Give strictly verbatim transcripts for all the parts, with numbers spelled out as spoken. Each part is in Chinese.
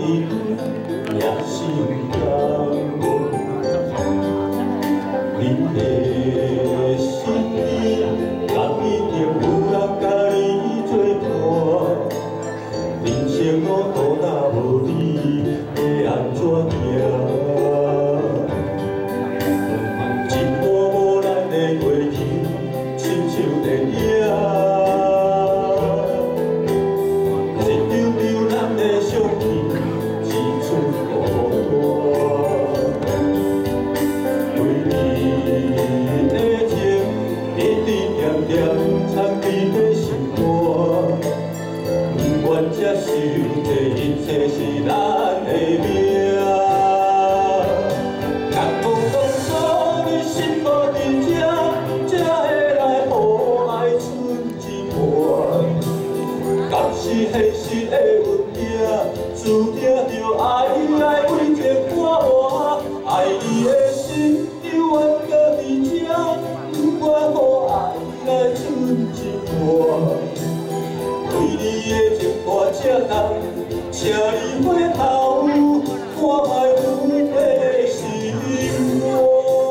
你也心甘。你的心意，人一定有人甲你作伴。人生路途若无你，要安怎行？一幕幕咱的过去，亲像电影。 这受这一切是咱的命，敢讲当初你心无伫这，才会来予爱剩一半。敢是现实的运命，注定着爱来为这看活。爱你的心永远搁伫这，不愿予爱来剩一半。 为你的情歌这重，请你回头看卖阮的心肝。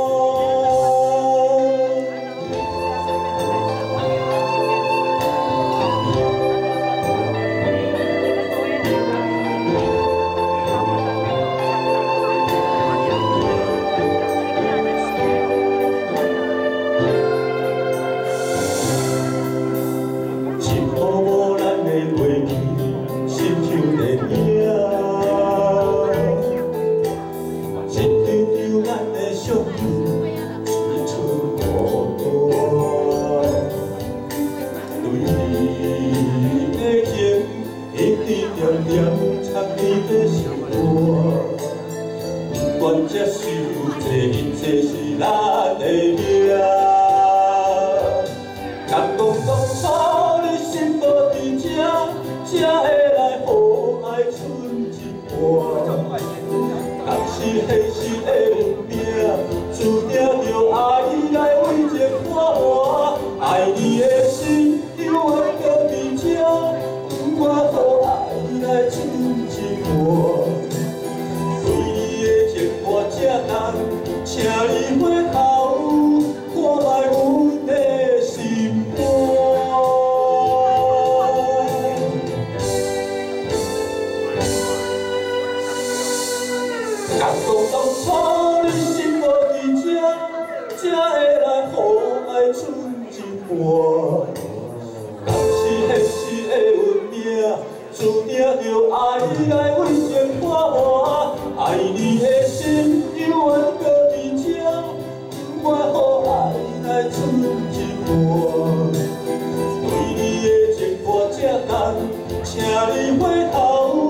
愿接受这一切是咱的命，敢讲当初你心无伫这，才会来予爱剩一半。若是现实的运命，注定着爱来为这看活。爱你的心永远搁伫这，不愿予爱来剩一半。 这重，请你回头看卖阮的心肝。敢讲当初你心无伫这，才会来予爱剩一半。若是现实的运命，注定着爱来为这看活。爱你的心。 永远搁伫这，不愿予爱来剩一半。为你的情歌这重，请你回头。